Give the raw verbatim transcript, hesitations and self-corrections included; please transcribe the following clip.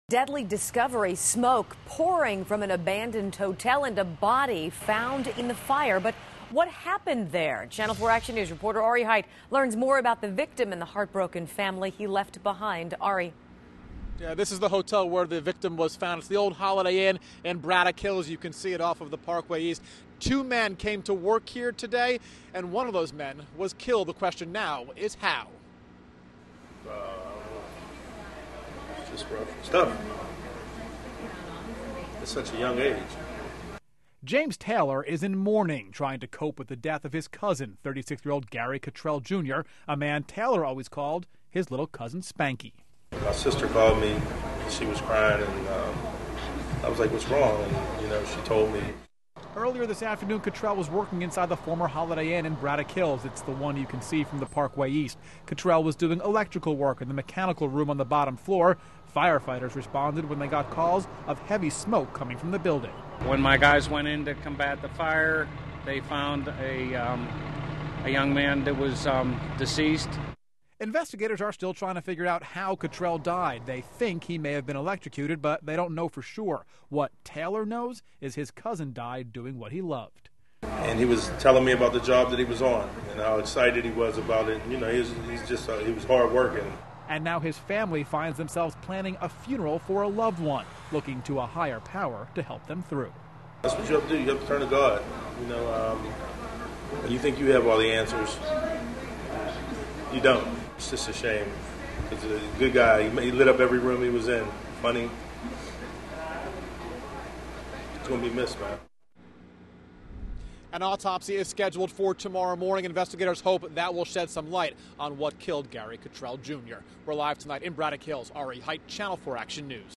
Deadly discovery, smoke pouring from an abandoned hotel and a body found in the fire. But what happened there? Channel four Action News reporter Ari Height learns more about the victim and the heartbroken family he left behind. Ari. Yeah, this is the hotel where the victim was found. It's the old Holiday Inn in Braddock Hills. You can see it off of the Parkway East. Two men came to work here today, and one of those men was killed. The question now is how. Uh, it's just rough stuff. At such a young age. James Taylor is in mourning, trying to cope with the death of his cousin, thirty-six-year-old Gary Cottrell Junior, a man Taylor always called his little cousin Spanky. My sister called me. She was crying, and um, I was like, "What's wrong?" And you know, she told me. Earlier this afternoon, Cottrell was working inside the former Holiday Inn in Braddock Hills. It's the one you can see from the Parkway East. Cottrell was doing electrical work in the mechanical room on the bottom floor. Firefighters responded when they got calls of heavy smoke coming from the building. When my guys went in to combat the fire, they found a, um, a young man that was um, deceased. Investigators are still trying to figure out how Cottrell died. They think he may have been electrocuted, but they don't know for sure. What Taylor knows is his cousin died doing what he loved. And he was telling me about the job that he was on and how excited he was about it. You know, he was, he's just uh, he was hard working. And now his family finds themselves planning a funeral for a loved one, looking to a higher power to help them through. That's what you have to do. You have to turn to God. You know, um, when you think you have all the answers, you don't. It's just a shame. He's a good guy. He lit up every room he was in. Funny. It's going to be missed, man. An autopsy is scheduled for tomorrow morning. Investigators hope that will shed some light on what killed Gary Cottrell Junior We're live tonight in Braddock Hills. Ari Height, Channel four Action News.